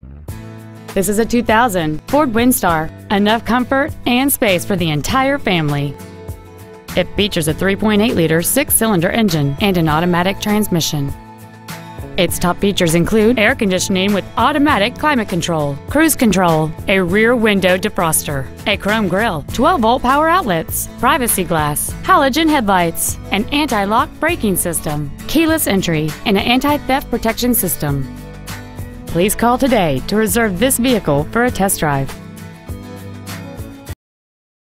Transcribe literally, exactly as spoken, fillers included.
This is a two thousand Ford Windstar. Enough comfort and space for the entire family. It features a three point eight liter six-cylinder engine and an automatic transmission. Its top features include air conditioning with automatic climate control, cruise control, a rear window defroster, a chrome grille, twelve volt power outlets, privacy glass, halogen headlights, an anti-lock braking system, keyless entry, and an anti-theft protection system. Please call today to reserve this vehicle for a test drive.